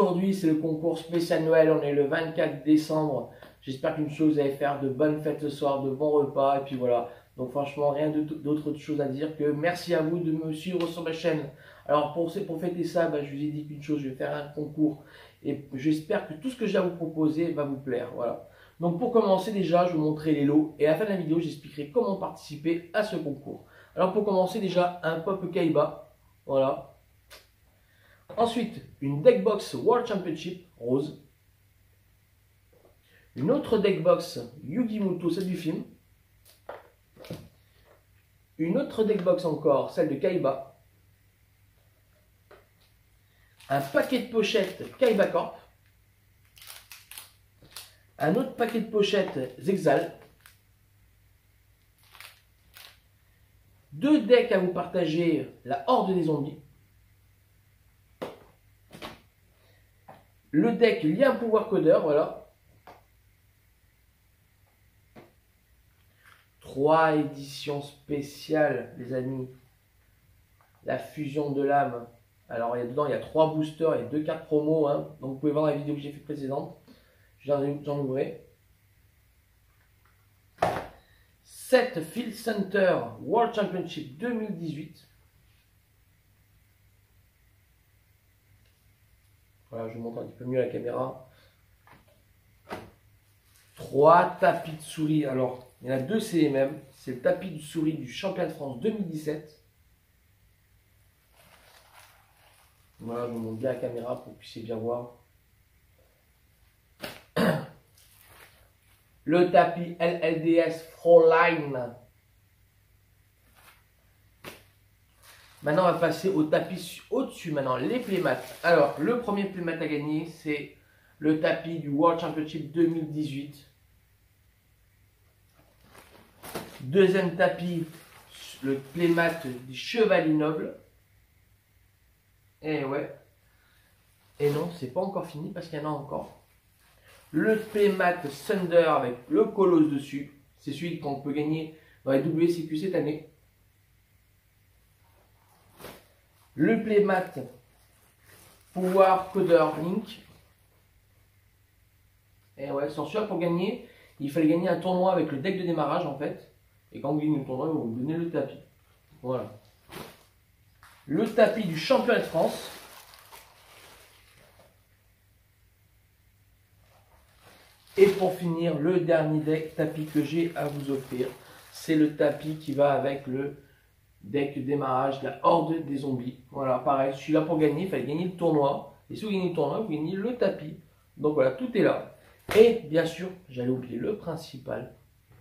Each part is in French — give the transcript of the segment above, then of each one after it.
aujourd'hui, c'est le concours spécial Noël. On est le 24 décembre. J'espère qu'une chose, vous allez faire de bonnes fêtes ce soir, de bons repas. Et puis voilà. Donc franchement, rien d'autre chose à dire que merci à vous de me suivre sur ma chaîne. Alors pour fêter ça, je vous ai dit qu'une chose, je vais faire un concours. Et j'espère que tout ce que j'ai à vous proposer va vous plaire. Voilà. Donc pour commencer déjà, je vais vous montrer les lots. Et à la fin de la vidéo, j'expliquerai comment participer à ce concours. Alors pour commencer déjà, un Pop Kaiba. Voilà. Ensuite, une Deckbox World Championship rose. Une autre Deckbox Yu-Gi-Muto, celle du film. Une autre Deckbox encore, celle de Kaiba. Un paquet de pochettes Kaiba Corp. Un autre paquet de pochettes Zexal. Deux decks à vous partager, la Horde des Zombies. Le deck Lien Pouvoir Codeur, voilà. 3 éditions spéciales, les amis. La fusion de l'âme. Alors, dedans, il y a 3 boosters et 2 cartes promo. Hein. Donc, vous pouvez voir la vidéo que j'ai fait précédente. J'en ouvrais. 7 Field Center World Championship 2018. Voilà, je vous montre un petit peu mieux la caméra. 3 tapis de souris. Alors, il y en a 2, c'est les mêmes. C'est le tapis de souris du championnat de France 2017. Voilà, je vous montre bien la caméra pour que vous puissiez bien voir. Le tapis LLDS Froline. Maintenant, on va passer au tapis au-dessus. Maintenant, les playmats. Alors, le premier playmat à gagner, c'est le tapis du World Championship 2018. Deuxième tapis, le playmat du Chevalier Noble. Et ouais. Et non, c'est pas encore fini parce qu'il y en a encore. Le playmat Thunder avec le colosse dessus. C'est celui qu'on peut gagner dans les WCQ cette année. Le playmat Pouvoir Codeur Link. Et ouais, sans celui-là, pour gagner, il fallait gagner un tournoi avec le deck de démarrage en fait. Et quand vous gagnez le tournoi, ils vont vous donner le tapis. Voilà. Le tapis du championnat de France. Et pour finir, le dernier deck tapis que j'ai à vous offrir, c'est le tapis qui va avec le deck de démarrage, la Horde des Zombies. Voilà, pareil, je suis là pour gagner, il fallait gagner le tournoi. Et si vous gagnez le tournoi, vous gagnez le tapis. Donc voilà, tout est là. Et bien sûr, j'allais oublier le principal.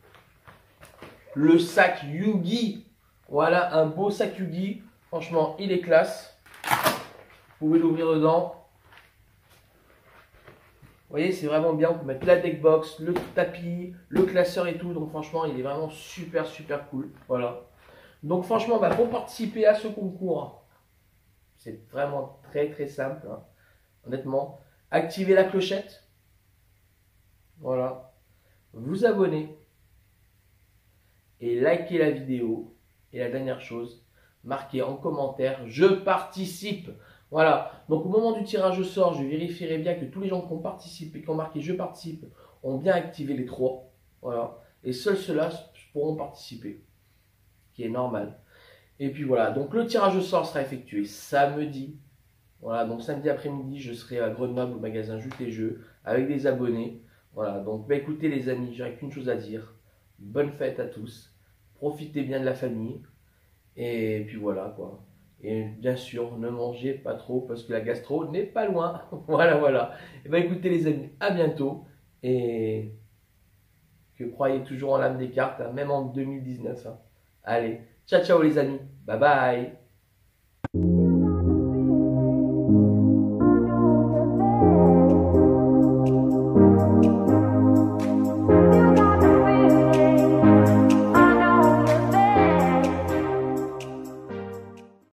Le sac Yugi. Voilà, un beau sac Yugi. Franchement, il est classe. Vous pouvez l'ouvrir dedans. Vous voyez, c'est vraiment bien. On peut mettre la deckbox, le tapis, le classeur et tout. Donc franchement, il est vraiment super, super cool. Voilà. Donc franchement, pour participer à ce concours, c'est vraiment très, très simple. Hein. Honnêtement, activez la clochette. Voilà. Vous abonnez. Et likez la vidéo. Et la dernière chose, marquez en commentaire « Je participe ». Voilà, donc au moment du tirage au sort, je vérifierai bien que tous les gens qui ont participé, qui ont marqué « Je participe » ont bien activé les 3. Voilà, et seuls ceux-là pourront participer, qui est normal. Et puis voilà, donc le tirage au sort sera effectué samedi. Voilà, donc samedi après-midi, je serai à Grenoble au magasin Juste les Jeux avec des abonnés. Voilà, donc écoutez les amis, j'aurais qu'une chose à dire. Bonne fête à tous, profitez bien de la famille. Et puis voilà quoi. Et bien sûr, ne mangez pas trop parce que la gastro n'est pas loin. Voilà. Et écoutez les amis, à bientôt. Et que croyez toujours en l'âme des cartes, hein, même en 2019. Hein. Allez, ciao les amis. Bye bye.